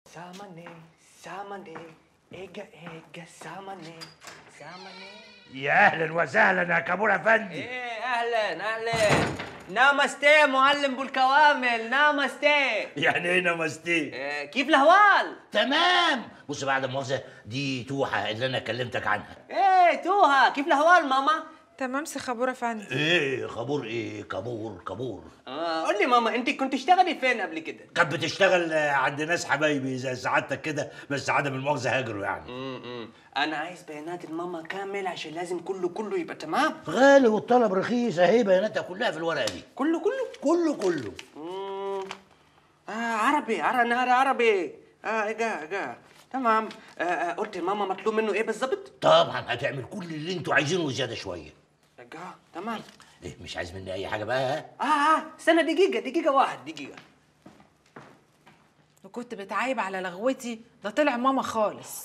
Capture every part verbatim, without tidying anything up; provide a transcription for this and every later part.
سامني سامني ايجا ايجا سامني سامني. يا اهلا وسهلا يا كابور افندي. ايه اهلا اهلا. نامستي معلم بالكوامل، نامستي. يعني ايه نامستي؟ إيه كيف الاحوال؟ تمام. بص بعد المؤاخذه دي توحه اللي انا كلمتك عنها. ايه توها، كيف الاحوال ماما؟ تمام سي خبور افندي. ايه خبور ايه كابور كابور. اه قول لي ماما، انت كنت تشتغلي فين قبل كده؟ كانت بتشتغل عند ناس حبايبي زي سعادتك كده، بس عدم المؤاخذه هاجروا يعني. امم انا عايز بيانات الماما كامل عشان لازم كله كله يبقى تمام. غالي والطلب رخيص، اهي بياناتها كلها في الورقه دي. كله كله كله كله. امم اه عربي عربي نهار عربي. اه ايجا ايجا تمام. آه آه قلت لماما مطلوب منه ايه بالظبط؟ طبعا هتعمل كل اللي انتوا عايزينه وزياده شويه. ايجا تمام. ايه مش عايز مني اي حاجه بقى؟ اه اه استنى دقيقة دقيقة واحد دقيقة. لو كنت بتعايب على لغوتي ده طلع ماما خالص.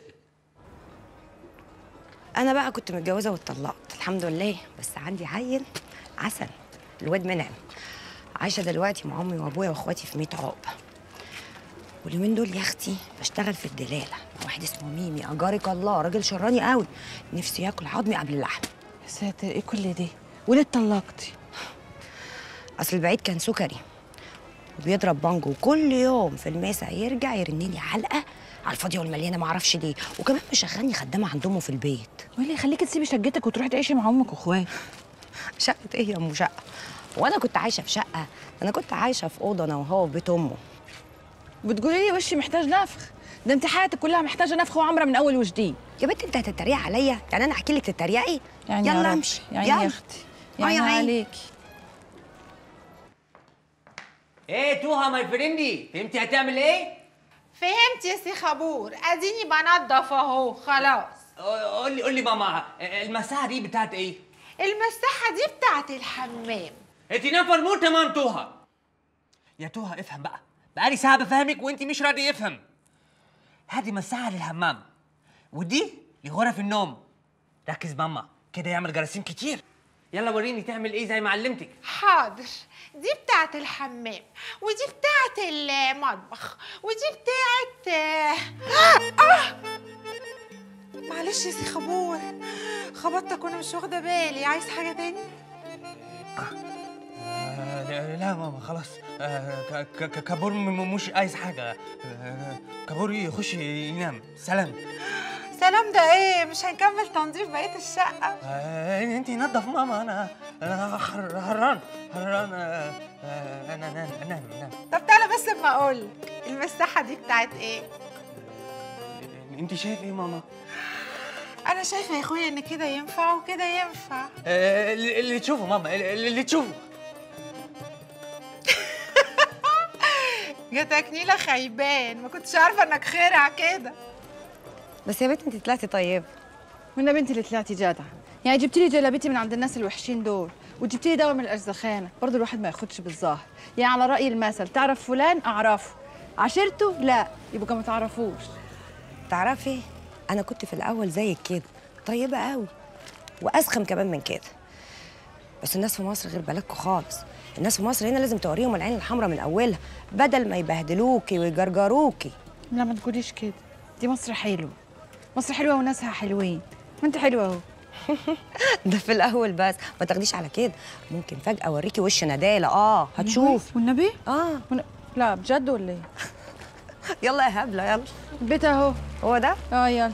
انا بقى كنت متجوزه واتطلقت الحمد لله، بس عندي عيل عسل الواد منعم، عايشه دلوقتي مع امي وابويا واخواتي في ميت عقبه. واليومين دول يا اختي بشتغل في الدلاله مع واحد اسمه ميمي، اجارك الله راجل شراني قوي، نفسي ياكل عظمي قبل اللحم. يا ساتر ايه كل دي؟ وليه اتطلقتي؟ اصل البعيد كان سكري وبيضرب بانجو كل يوم في المسا، يرجع يرن لي علقه على الفاضيه والمليانه ما اعرفش ليه، وكمان مشغلني خدامه عند امه في البيت. وايه اللي يخليكي تسيبي شقتك وتروحي تعيشي مع امك واخواتك؟ شقه ايه يا ام شقه؟ وانا كنت عايشه في شقه؟ انا كنت عايشه في اوضه انا وهو في بيت امه. بتقولي لي وشي محتاج نفخ؟ ده انت حياتك كلها محتاجه نفخ وعمره من اول وجديد. يا بنت انت هتتريق عليا؟ يعني انا احكي لك تتريقي؟ يعني يلا يا امشي يعني يلا يا اختي يعني يا عيني. عليكي. ايه توها ماي فريندي، فهمتي هتعمل ايه؟ فهمت يا سي خبور، اديني بنضف اهو خلاص. قول لي قول لي ماما، المساحة دي بتاعت ايه؟ المساحة دي بتاعت الحمام. انت نفر مو تمام توها. يا توها افهم بقى، بقالي ساعة بفهمك وانت مش راضي يفهم. هذه مساحة للحمام ودي لغرف النوم. ركز ماما كده يعمل جراثيم كتير. يلا وريني تعمل ايه زي ما علمتك. حاضر. دي بتاعت الحمام ودي بتاعت المطبخ ودي بتاعت آه. آه. معلش يا سي خبور، خبطتك وانا مش واخده بالي. عايز حاجه تاني؟ آه لا ماما خلاص. آه كابور مش عايز حاجة. آه كابور يخش ينام. سلام. سلام ده ايه؟ مش هنكمل تنظيف بقيه الشقه؟ آه انت نظف ماما، انا انا هران هران. آه آه انا انام انام انام. طب تعالى بس اما اقول المساحه دي بتاعت ايه؟ انت شايف ايه ماما؟ انا شايفه يا اخويا ان كده ينفع وكده ينفع. آه اللي تشوفه ماما، اللي تشوفه. جاتك نيله خيبان، ما كنتش عارفه انك خارع كده. بس يا بنت انت طلعتي طيبه. وانا بنتي اللي طلعتي جدعه، يعني جبتي لي جلابيتي من عند الناس الوحشين دول وجبتي لي دواء من الارزخانه، برضه الواحد ما ياخدش بالظاهر، يعني على راي المثل تعرف فلان اعرفه، عشرته لا يبقى ما تعرفوش. تعرفي انا كنت في الاول زيك كده طيبه قوي واسخم كمان من كده، بس الناس في مصر غير بلدكم خالص. الناس في مصر هنا لازم توريهم العين الحمراء من اولها بدل ما يبهدلوكي ويجرجروكي. لا ما تقوليش كده، دي مصر حلوه، مصر حلوه وناسها حلوين، ما انت حلوه اهو. ده في الاول بس، ما تاخديش على كده، ممكن فجاه اوريكي وش نداله. اه هتشوف. والنبي؟ اه ون... لا بجد ولا ايه؟ يلا يا هبله يلا. البيت اهو. هو ده؟ اه يلا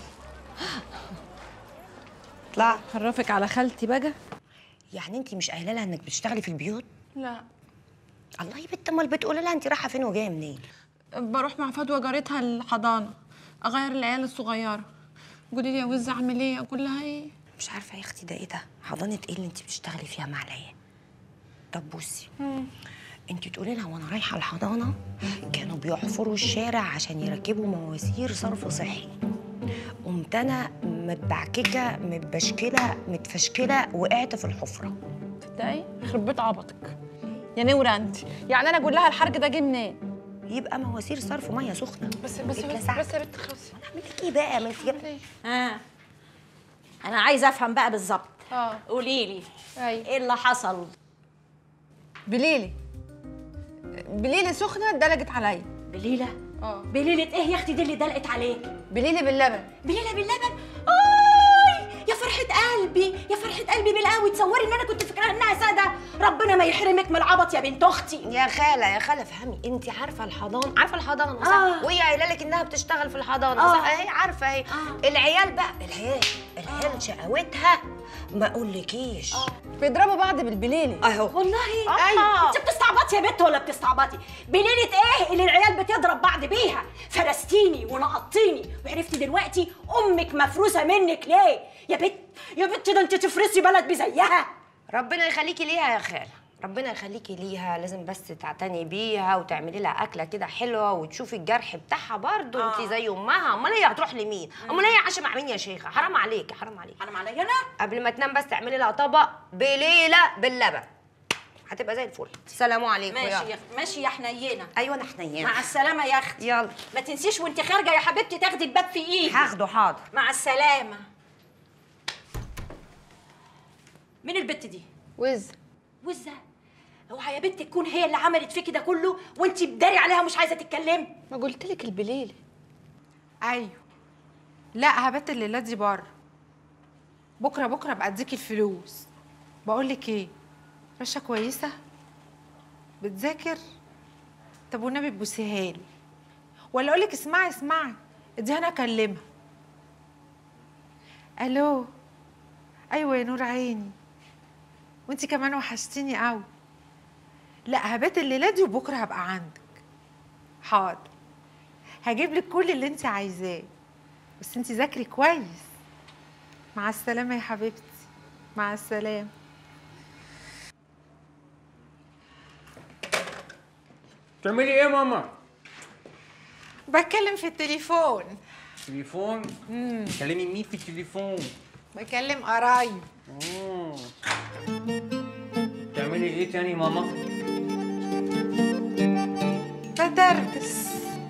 اطلع. خرفك على خالتي بقى. يعني انت مش قايله لها انك بتشتغلي في البيوت؟ لا. الله يا بنت، امال بتقولي لها انت رايحه فين وجايه منين؟ بروح مع فدوى جارتها الحضانه اغير العيال الصغيره. قولي لي يا وز اعمل ايه؟ اقول لها ايه؟ مش عارفه يا اختي ده ايه ده؟ حضانه ايه اللي انت بتشتغلي فيها مع العيال؟ طب بصي، انت تقولي لها وانا رايحه الحضانه كانوا بيحفروا الشارع عشان يركبوا مواسير صرف صحي، قمت انا متبعككه متبشكله متفشكله وقعت في الحفره. تصدقي يخرب بيت عبطك يا نوره انت، يعني انا اقول لها الحرج ده جه منين؟ يبقى مواسير صرف ميه سخنه. بس بس بس, بس يا بنت خلصي. انا اعمل لك ايه بقى؟ ما انت جايه. ها انا عايزه افهم بقى بالظبط. اه قولي لي ايوه ايه اللي حصل؟ بليلي بليلي سخنه اتدلجت عليا. بليله؟ اه بليله ايه يا اختي دي اللي دلقت عليك؟ بليله باللبن. بليله باللبن؟ اي يا فرحه قلبي، يا فرحه قلبي بالقوي. تصوري ان انا كنت فاكراها انها ساده. ربنا ما يحرمك من العبط يا بنت اختي. يا خاله يا خاله افهمي، انت عارفه الحضانه، عارفه الحضانه صح؟ آه. وهي قايله لك انها بتشتغل في الحضانه آه. صح؟ اهي عارفه اهي. آه. العيال بقى العيال العيال آه. شقاوتها ما اقولكيش. آه. بيضربوا بعض بالبليله. اهو والله آه. ايوه. انت بتستعبطي يا بنت ولا بتستعبطي؟ بليله ايه اللي العيال بتضرب بعض بيها؟ فرستيني ونقطيني وعرفتي دلوقتي امك مفروسه منك ليه؟ يا بنت يا بنت ده انت تفرسي بلد بزيها. ربنا يخليكي ليها يا خاله، ربنا يخليكي ليها. لازم بس تعتني بيها وتعملي لها اكله كده حلوه وتشوفي الجرح بتاعها برضه. آه. انت زي امها، امال هي هتروح لمين؟ امال هي عايشه مع مين يا شيخه؟ حرام عليكي حرام عليكي. حرام عليا انا؟ قبل ما تنام بس تعملي لها طبق بليله باللبن، هتبقى زي الفل. سلام عليكم. ماشي يلا. يا ماشي يا حنينه. ايوه انا حنينه. مع السلامه يا اختي. يلا ما تنسيش وانت خارجه يا حبيبتي تاخدي الباب في ايدك. هاخده حاضر. مع السلامه. مين البت دي؟ وز. وزه؟ اوعى يا بنت تكون هي اللي عملت فيكي ده كله وانت بداري عليها ومش عايزه تتكلمي. ما قلت لك البليله. ايوه. لا هبات الليله دي بره. بكره بكره ابقى اديكي الفلوس. بقول لك ايه؟ رشه كويسه؟ بتذاكر؟ طب والنبي تبوسيها لي. ولا اقول لك اسمعي اسمعي اديها انا اكلمها. الو. ايوه يا نور عيني. وانتي كمان وحشتيني قوي. لا هبات الليله دي وبكره هبقى عندك. حاضر. هجيب لك كل اللي انت عايزاه. بس انت ذاكري كويس. مع السلامه يا حبيبتي. مع السلامه. بتعملي ايه يا ماما؟ بتكلم في التليفون. تليفون؟ امم بتكلمي مين في التليفون؟ بكلم قرايب. امم بتعملي ايه تاني ماما؟ بدردس.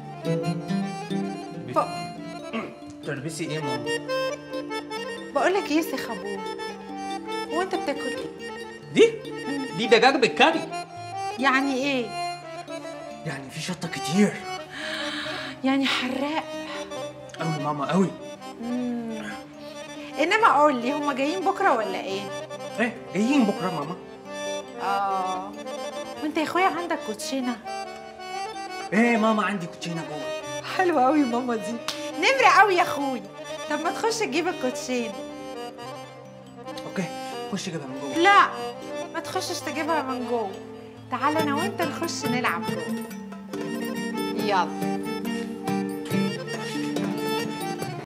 ب... تلبسي ايه ماما؟ بقول لك ايه يا سي خبور؟ هو انت بتاكل ايه؟ دي؟ دي دجاج بالكاري. يعني ايه؟ يعني في شطه كتير. يعني حراق قوي ماما قوي. مم. انما قول لي هما جايين بكره ولا ايه؟ ايه جايين بكره ماما. اه وانت يا اخويا عندك كوتشينه؟ ايه ماما عندي كوتشينه جوه. حلوه قوي ماما دي، نمره قوي يا اخويا. طب ما تخش تجيب الكوتشينه. اوكي خش جيبها من جوه. لا ما تخشش تجيبها من جوه. تعال انا وانت نخش نلعب جوه. يلا.